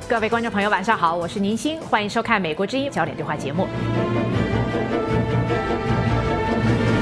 各位观众朋友，晚上好，我是宁欣，欢迎收看《美国之音焦点对话》节目。